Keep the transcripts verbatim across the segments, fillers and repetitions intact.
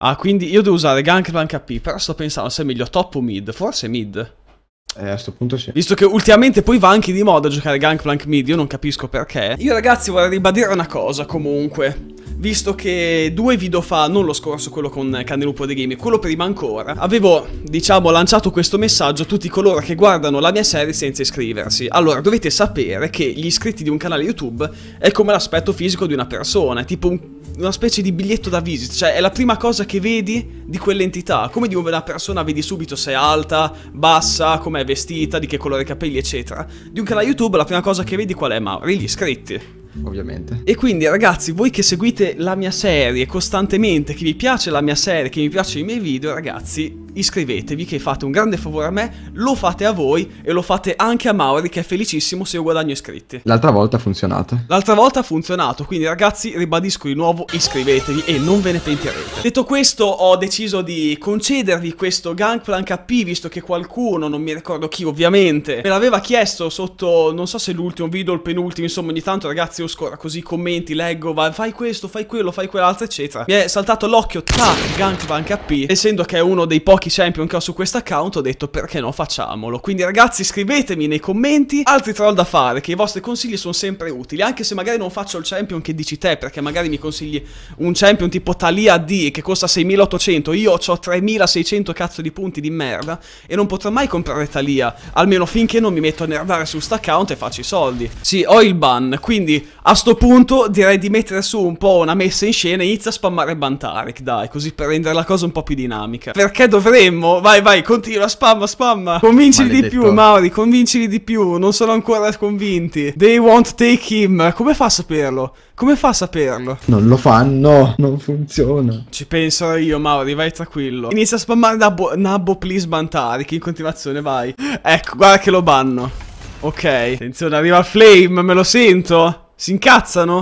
Ah, quindi io devo usare Gangplank A P, però sto pensando se è meglio top o mid, forse mid. Eh, a sto punto sì. Visto che ultimamente poi va anche di moda giocare Gangplank mid, io non capisco perché. Io ragazzi vorrei ribadire una cosa comunque. Visto che due video fa, non lo scorso, quello con Canelupo dei Gaming, quello prima ancora, avevo, diciamo, lanciato questo messaggio a tutti coloro che guardano la mia serie senza iscriversi. Allora, dovete sapere che gli iscritti di un canale YouTube è come l'aspetto fisico di una persona, è tipo un, una specie di biglietto da visita, cioè è la prima cosa che vedi di quell'entità. Come di una persona vedi subito se è alta, bassa, com'è vestita, di che colore i capelli, eccetera. Di un canale YouTube la prima cosa che vedi qual è, Mauri? Gli iscritti. Ovviamente. E quindi ragazzi, voi che seguite la mia serie costantemente, che vi piace la mia serie, che vi piacciono i miei video, ragazzi, iscrivetevi che fate un grande favore a me, lo fate a voi e lo fate anche a Mauri che è felicissimo se io guadagno iscritti. L'altra volta ha funzionato. L'altra volta ha funzionato, quindi ragazzi ribadisco di nuovo, iscrivetevi e non ve ne pentirete. Detto questo, ho deciso di concedervi questo Gangplank A P, visto che qualcuno, non mi ricordo chi ovviamente, me l'aveva chiesto sotto, non so se l'ultimo video o il penultimo, insomma ogni tanto ragazzi io scora così commenti, leggo, vai, fai questo, fai quello, fai quell'altro eccetera. Mi è saltato l'occhio, tac, Gangplank A P, essendo che è uno dei pochi champion che ho su questo account, ho detto perché no, facciamolo. Quindi ragazzi scrivetemi nei commenti altri troll da fare, che i vostri consigli sono sempre utili, anche se magari non faccio il champion che dici te, perché magari mi consigli un champion tipo Talia D che costa seimilaottocento, io ho tremilaseicento cazzo di punti di merda e non potrò mai comprare Talia, almeno finché non mi metto a nerdare su sta account e faccio i soldi. Sì, ho il ban, quindi a sto punto direi di mettere su un po' una messa in scena e inizia a spammare Bantarik, dai, così per rendere la cosa un po' più dinamica. Perché dovremmo? Vai, vai, continua, spamma, spamma. Convincili Maledetto. di più, Mauri, convincili di più, non sono ancora convinti. They won't take him. Come fa a saperlo? Come fa a saperlo? Non lo fanno, non funziona. Ci penso io, Mauri, vai tranquillo. Inizia a spammare Nabbo, Nabbo please Bantarik in continuazione, vai. Ecco, guarda che lo banno. Ok, attenzione, arriva il flame, me lo sento. Si incazzano?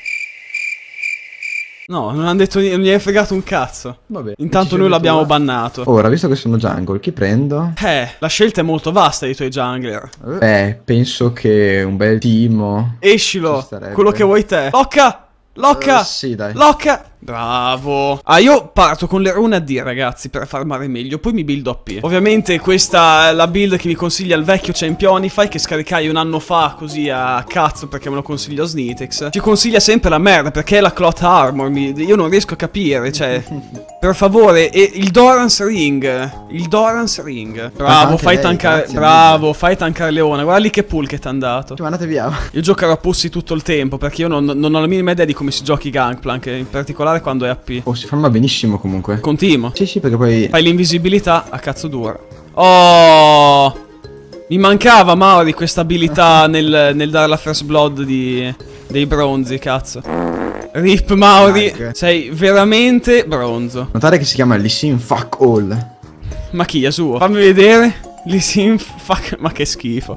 No, non hanno detto niente, non gli hai fregato un cazzo. Vabbè. Intanto noi l'abbiamo bannato. Ora, visto che sono jungle, chi prendo? Eh, la scelta è molto vasta dei tuoi jungler. Beh, penso che un bel Timo. Escilo, quello che vuoi te. Locca! Locca! Uh, sì, dai. Locca! Bravo. Ah, io parto con le rune a D, ragazzi, per farmare meglio. Poi mi buildo a P. Ovviamente questa è la build che mi consiglia il vecchio Championify, che scaricai un anno fa, così a cazzo, perché me lo consiglio Snitex. Ci consiglia sempre la merda, perché è la Cloth Armor. Mi, io non riesco a capire, cioè... Per favore, e il Doran's Ring. Il Doran's Ring. Bravo, fai lei, tankare. Grazie, bravo, mille. fai tankare Leona. Guarda lì che pull che t'ha dato. Cioè, andate via. Io giocherò a Pussy tutto il tempo, perché io non, non ho la minima idea di come si giochi Gangplank, in particolare quando è A P. Oh, si ferma benissimo comunque. Continuo. Sì, sì, perché poi... Fai l'invisibilità a cazzo dura. Oh! Mi mancava, Mauri, questa abilità nel, nel dare la first blood di, dei bronzi, cazzo. Rip, Mauri, Dark. Sei veramente bronzo. Notare che si chiama Lee Sin Fuck All. Ma chi, Yasuo? Fammi vedere. Lee Sin Fuck... Ma che schifo.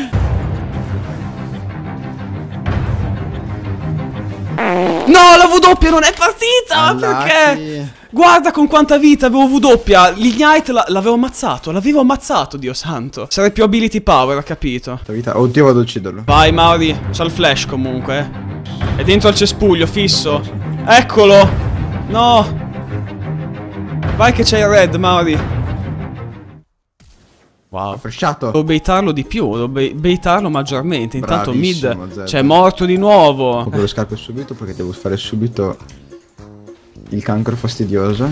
No, la W non è partita, ma perché? Guarda con quanta vita avevo W. L'Ignite l'avevo ammazzato, l'avevo ammazzato, Dio santo. Sarei più ability power, ho capito. Vita. Oddio, vado ad ucciderlo. Vai, Mauri, c'ha il flash comunque, eh. È dentro al cespuglio, fisso. Eccolo. No. Vai che c'è il red, Mauri. Wow. Ho fresciato. Devo baitarlo di più, devo baitarlo maggiormente. Intanto Bravissimo, mid c'è morto di nuovo. Compro le scarpe subito perché devo fare subito il cancro fastidioso.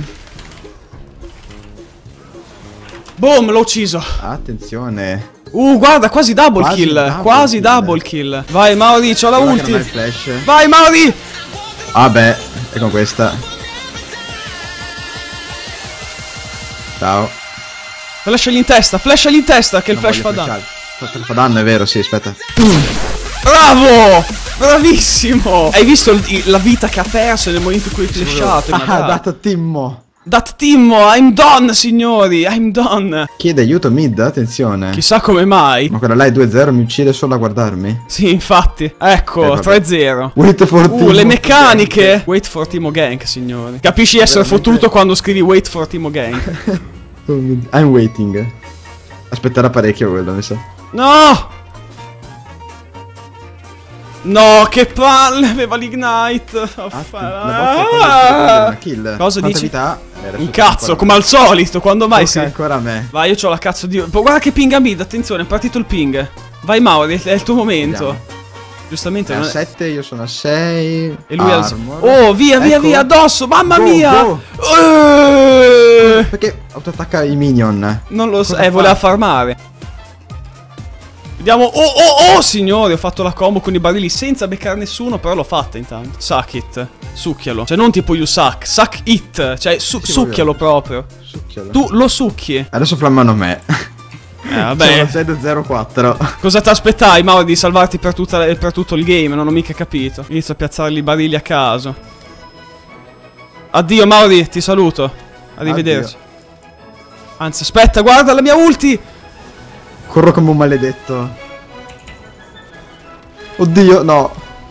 Boom, l'ho ucciso. Attenzione. Uh, guarda, quasi double quasi kill. Double quasi kill. double kill. Vai, Mauri, c'ho la ulti. Flash. Vai, Mauri. Ah, beh, e con questa. Ciao. Flashagli in testa, flashagli in testa, che non il flash fa danno. Fa danno, è vero, sì, aspetta. Bravo! Bravissimo! Hai visto il, la vita che ha perso nel momento in cui hai flashato? Ah, ha dato Timmo. Dat Timmo, I'm done, signori, I'm done. Chiede aiuto mid, attenzione. Chissà come mai. Ma quella là è due zero, mi uccide solo a guardarmi. Sì, infatti. Ecco, eh, tre zero. Wait for Timo. Uh, le meccaniche. Gank. Wait for Timo Gank, signori. Capisci essere veramente fottuto quando scrivi wait for Timo Gank. I'm waiting. Aspetterà parecchio quello, mi sa. No! No, che palle, aveva l'ignite. Ah, Ah, una kill. Cosa Quanta dici? vita? Era Un su- cazzo, ancora come me. al solito, quando mai Tocca si... ancora a me. Vai, io c'ho la cazzo di... Guarda che ping a mid, attenzione, è partito il ping. Vai Mauri, è il tuo momento. Vediamo. Giustamente È a non è... sette, io sono a sei. E lui ha... Armor. Oh, via, via, Ecco. via, addosso, mamma Go, mia! go. Eh, Perché autoattacca i minion? Non lo so, Cosa eh, fa? voleva farmare. Vediamo, oh, oh, oh, signore, ho fatto la combo con i barili senza beccare nessuno, però l'ho fatta intanto. Suck it, succhialo. Cioè, non tipo you suck, suck it. Cioè, su Sì, succhialo proprio. Succhialo. Tu lo succhi. Adesso flammano me. Eh, vabbè. zero zero quattro. Cosa ti aspettai, Mauro, di salvarti per, tutta, per tutto il game? Non ho mica capito. Inizio a piazzarli i barili a caso. Addio, Mauri, ti saluto. Arrivederci. Addio. Anzi, aspetta, guarda la mia ulti. Corro come un maledetto. Oddio, no.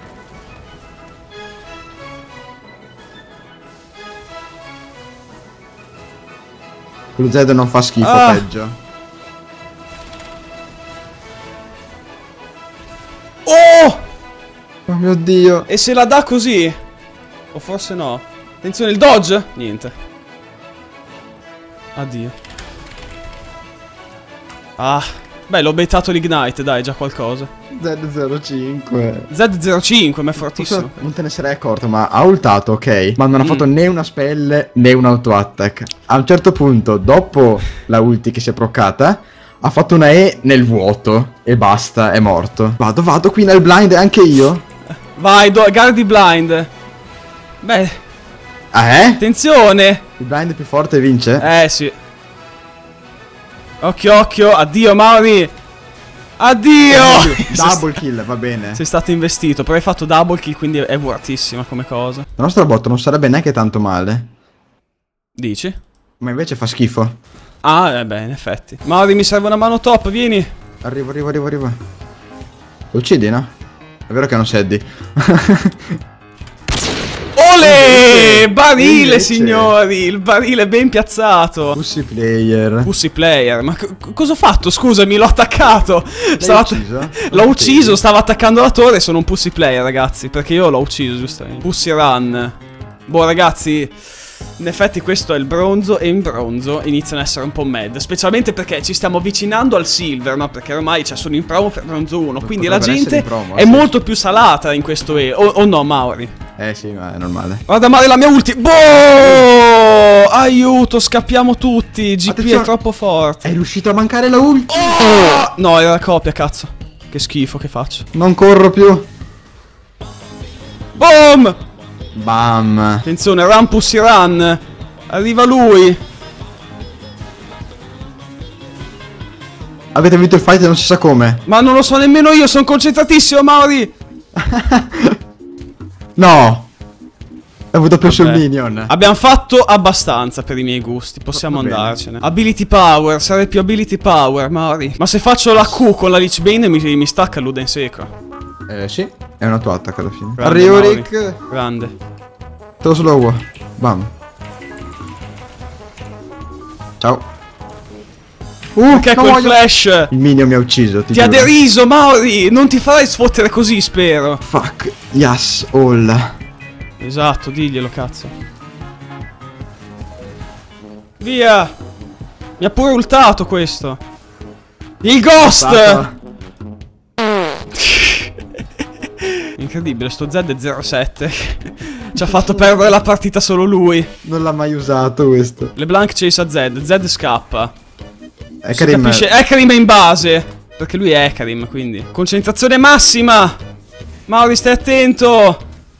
Quello Zed non fa schifo, Ah. peggio. Oh! Oh mio Dio. E se la dà così? O forse no? Attenzione, il dodge? Niente. Addio. Ah. Beh, l'ho baitato l'ignite, dai, già qualcosa. Zed zero cinque. Z zero cinque, ma è fortissimo. Forse non te ne sarei accorto, ma ha ultato, ok. Ma non ha Mm. fatto né una spell né un auto attack. A un certo punto, dopo la ulti che si è proccata, ha fatto una E nel vuoto. E basta, è morto. Vado, vado qui nel blind anche io. Vai, do- guardi blind. Beh, Ah, eh? attenzione. Il blind più forte vince? Eh, sì. Occhio, occhio. Addio, Mauri. Addio. Double kill, va bene. Sei stato investito, però hai fatto double kill, quindi è vuotissima come cosa. La nostra bot non sarebbe neanche tanto male. Dici? Ma invece fa schifo. Ah, eh beh, in effetti. Mauri, mi serve una mano top, vieni. Arrivo, arrivo, arrivo, arrivo. Lo uccidi, no? È vero che non seddi. Ole! Barile, Invece. signori! Il barile ben piazzato. Pussy player. Pussy player. Ma co- cosa ho fatto? Scusami, l'ho attaccato. Stava att- ucciso? L'ho ucciso, stava attaccando la torre. Sono un pussy player, ragazzi. Perché io l'ho ucciso, giustamente. Pussy run. Boh, ragazzi. In effetti questo è il bronzo e in bronzo iniziano ad essere un po' mad. Specialmente perché ci stiamo avvicinando al silver, no? Perché ormai cioè, sono in promo per bronzo uno. Quindi la Potrebbero gente essere in promo, è sì. molto più salata in questo E. O, o no, Mauri? Eh sì, ma è normale. Guarda Mario, la mia ulti. Boh! Aiuto, scappiamo tutti. G P Attenzione. è troppo forte. È riuscito a mancare la ulti. Oh! No, era la copia, cazzo. Che schifo che faccio. Non corro più. Boom! Bam. Attenzione, run pussy run. Arriva lui. Avete vinto il fight e non si sa come. Ma non lo so nemmeno io, sono concentratissimo, Mauri. No. Ho avuto più sul Vabbè. minion. Abbiamo fatto abbastanza per i miei gusti. Possiamo Va bene. andarcene. Ability power, serve più ability power, Mauri. Ma se faccio la Q con la Lich Bane mi, mi stacca l'Uden secco. Eh sì. È una tua attack alla fine. Grande, Arrivo Mauri. Rick. Grande. Te lo slow. Bam. Ciao. Uh, Che è non quel voglio- flash? Il minion mi ha ucciso. Ti, Ti ha giuro. deriso, Mauri! Non ti farai sfottere così, spero. Fuck. Yes, all. Esatto, diglielo, cazzo. Via! Mi ha pure ultato questo. Il ghost! Stata- Incredibile, sto Z è zero sette. Ci ha fatto perdere la partita solo lui. Non l'ha mai usato questo. LeBlanc chase a Z, Z scappa. È Si Karim. capisce, Ekarim è in base. Perché lui è Ekarim, quindi. Concentrazione massima! Mauri, stai attento! Oh,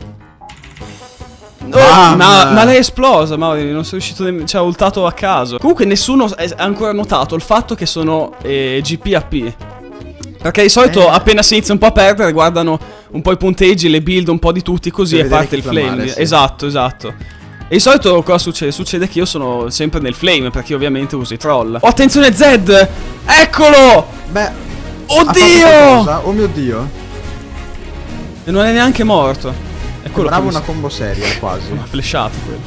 Bam! ma, ma lei è esplosa, Mauri, non sono riuscito nemmeno. Cioè, ho ultato a caso. Comunque nessuno ha ancora notato il fatto che sono eh, G P A P. Perché di solito Eh. appena si inizia un po' a perdere guardano un po' i punteggi, le build, un po' di tutti così Per e vedere parte il chi flame. flammare, sì. Esatto, esatto. E di solito cosa succede? Succede che io sono sempre nel flame perché ovviamente uso i troll. Oh, attenzione Z! Eccolo! Beh. ha fatto Oddio! qualcosa. Oh mio Dio. E non è neanche morto. È quello Bravo che mi una combo seria, quasi. mi ha flashato quello.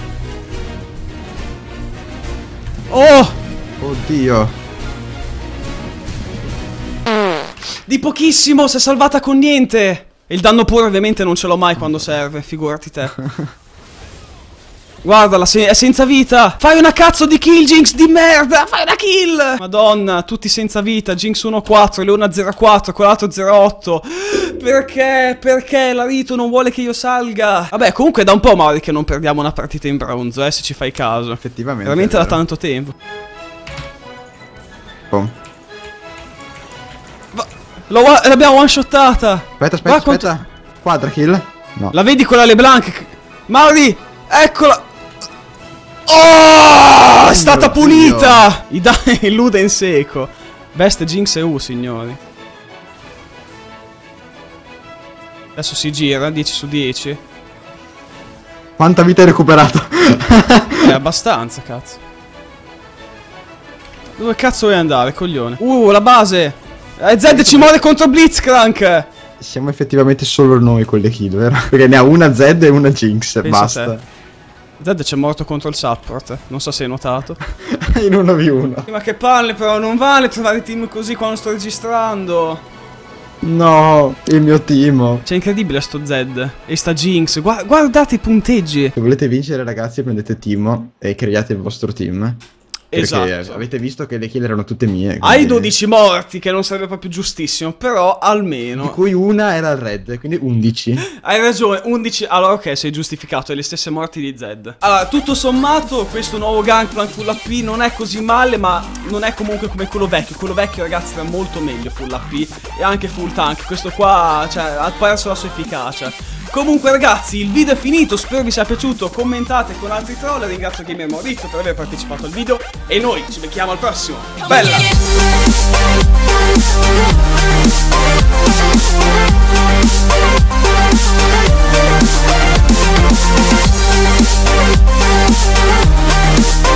Oh! Oddio. Di pochissimo, si è salvata con niente. E il danno puro ovviamente non ce l'ho mai quando serve, figurati te. Guardala, se è senza vita. Fai una cazzo di kill, Jinx di merda. Fai una kill. Madonna, tutti senza vita. Jinx uno quattro, Leona zero quattro, quell'altro zero otto. Perché? Perché la Rito non vuole che io salga? Vabbè, comunque da un po', Mauri, che non perdiamo una partita in bronzo, eh, se ci fai caso. Effettivamente. Veramente da tanto tempo. Oh. L'abbiamo one shottata. Aspetta, aspetta, aspetta. Quanto... Quadra kill? No. La vedi quella LeBlanc? Mauri, eccola. Oh, è stata pulita! I danni illude in seco. Best Jinx e U, signori. Adesso si gira, dieci su dieci. Quanta vita hai recuperato? È abbastanza, cazzo. Dove cazzo vuoi andare, coglione? Uh, la base! Eh, Zed ci muore contro Blitzcrank! Siamo effettivamente solo noi con le kill, vero? Perché ne ha una Zed e una Jinx, pensa basta. Zed c'è morto contro il support, non so se hai notato. In uno v uno. Ma che palle però, non vale trovare team così quando sto registrando. No, il mio team. Cioè, incredibile sto Zed. E sta Jinx, Gua guardate i punteggi. Se volete vincere, ragazzi, prendete Timo e create il vostro team. Perché esatto. avete visto che le kill erano tutte mie. Quindi... Hai dodici morti, che non sarebbe proprio giustissimo, però almeno. Di cui una era il red, quindi undici. Hai ragione, undici. Allora ok, sei giustificato, hai le stesse morti di Zed. Allora, tutto sommato, questo nuovo Gangplank full A P non è così male, ma non è comunque come quello vecchio. Quello vecchio, ragazzi, era molto meglio full A P e anche full tank. Questo qua, cioè, ha perso la sua efficacia. Comunque ragazzi, il video è finito, spero vi sia piaciuto, commentate con altri troll, ringrazio Gamer Maurizio per aver partecipato al video e noi ci becchiamo al prossimo. Bella!